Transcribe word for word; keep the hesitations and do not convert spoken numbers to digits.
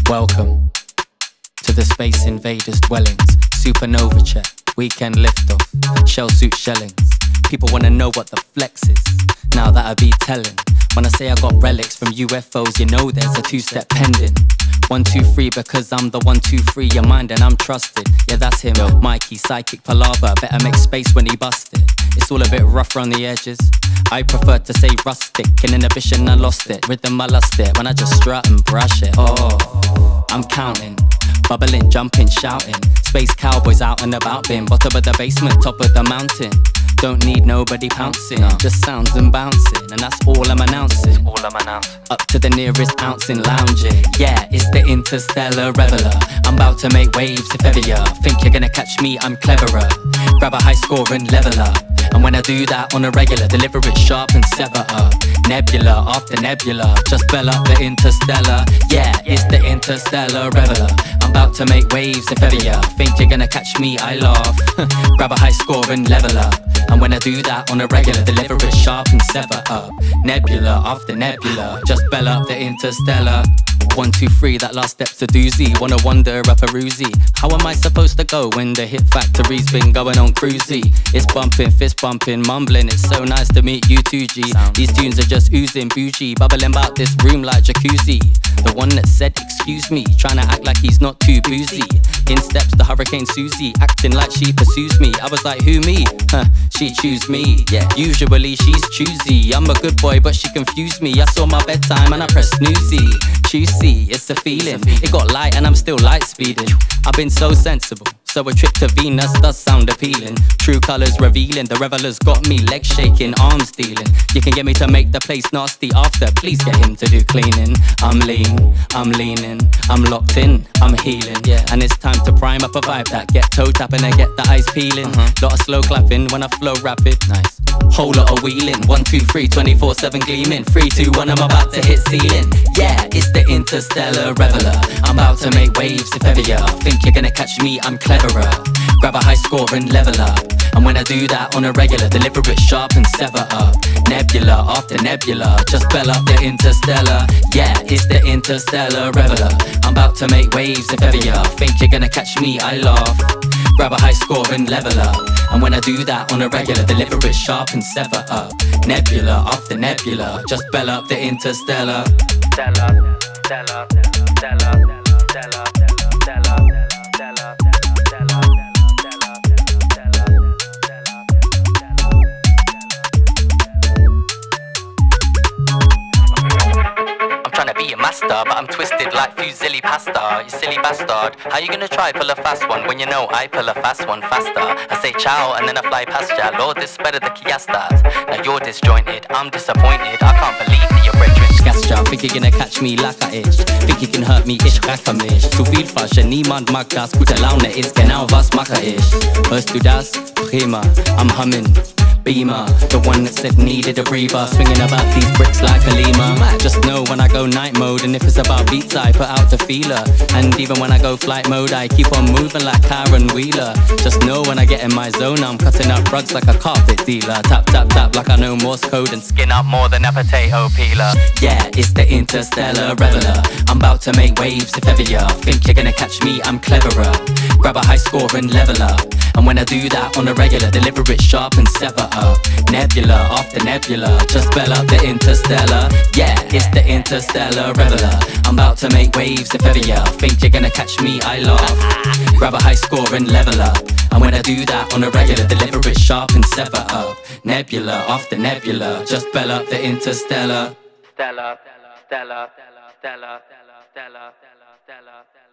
Welcome to the Space Invaders dwellings. Supernova check, weekend liftoff, shell suit shellings. People wanna know what the flex is, now that I be telling. When I say I got relics from U F Os, you know there's a two-step pending. One, two, three, because I'm the one, two, three. Your mind and I'm trusted. Yeah, that's him. Yo. Mikey, psychic palaver. Better make space when he bust it. It's all a bit rough around the edges. I prefer to say rustic. In inhibition, I lost it. Rhythm, I lost it. When I just strut and brush it. Oh, I'm counting. Bubbling, jumping, shouting. Space cowboys out and about. Been bottom of the basement, top of the mountain. Don't need nobody pouncing, no. Just sounds and bouncing, and that's all I'm announcing. All I'm announcing. Up to the nearest ounce in lounging. Yeah, it's the interstellar reveler. I'm about to make waves if ever ya think you're gonna catch me, I'm cleverer. Grab a high score and level up. And when I do that on a regular, deliver it sharp and sever up. Nebula after nebula, just bell up the interstellar. Yeah, it's the interstellar reveler. I'm about to make waves if ever ya think you're gonna catch me, I laugh. Grab a high score and level up. And when I do that on a regular, deliver it sharp and sever up. Nebula after nebula, just bell up the interstellar. One, two, three, that last step's a doozy. Wanna wander up a roozy. How am I supposed to go when the hit factory's been going on cruisy? It's bumping, fist bumping, mumbling. It's so nice to meet you too, G. These tunes are just oozing, bougie, bubbling about this room like jacuzzi. The one that said excuse me, trying to act like he's not too boozy. In steps the Hurricane Susie, acting like she pursues me. I was like, who me? Huh, she choose me. Yeah, usually she's choosy. I'm a good boy, but she confused me. I saw my bedtime and I pressed snoozy. Juicy, it's a feeling. It got light and I'm still light speeding. I've been so sensible, so a trip to Venus does sound appealing. True colours revealing, the revelers got me legs shaking, arms dealing. You can get me to make the place nasty after, please get him to do cleaning. I'm lean, I'm leaning, I'm locked in, I'm healing. Yeah, and it's time to prime up a vibe that get toe tapping and get the ice peeling. Uh-huh. Lot of slow clapping when I flow rapid. Nice. Whole lot of wheeling. One, two, three, twenty-four seven gleaming. Three, two, one, I'm about to hit ceiling. Yeah, it's the interstellar reveler. I'm about to make waves if ever ya think you're gonna catch me, I'm cleverer. Grab a high score and level up. And when I do that on a regular, deliver it sharp and sever up. Nebula after nebula, just bell up the interstellar. Yeah, it's the interstellar reveler. I'm about to make waves if ever ya think you're gonna catch me, I laugh. Grab a high score and level up. And when I do that on a regular, deliver it sharp and sever up. Nebula after nebula, just bell up the interstellar. Stella, Stella, Stella, Stella, Stella, Stella, Stella. Be a master, but I'm twisted like fusilli pasta. You silly bastard, how you gonna try pull a fast one when you know I pull a fast one faster? I say ciao and then I fly past ya. Lord, this better the Kiastas. Now you're disjointed, I'm disappointed. I can't believe that you're brethren. Gasja, think you're gonna catch me like I itch. Think you can hurt me, ich racke mich. Zu viel Fasche, niemand mag das. Gute Laune ist genau was mache ich. Hörst du das? Prima, I'm humming. Beamer, the one that said needed a breather. Swinging about these bricks like a lemur. Just know when I go night mode, and if it's about beats I put out the feeler. And even when I go flight mode I keep on moving like Karen Wheeler. Just know when I get in my zone I'm cutting up rugs like a carpet dealer. Tap tap tap like I know Morse code and skin up more than a potato peeler. Yeah, it's the interstellar reveler. I'm about to make waves if ever ya think you're gonna catch me, I'm cleverer. Grab a high score and level up. And when I do that on a regular, deliver it sharp and sever up. Nebula after nebula, just bell up the interstellar. Yeah, it's the interstellar reveler. I'm about to make waves if ever ya think you're gonna catch me, I laugh. Grab a high score and level up. And when I do that on a regular, deliver it sharp and sever up. Nebula after nebula, just bell up the interstellar. Stella, Stella, Stella, Stella, Stella, Stella, Stella, Stella.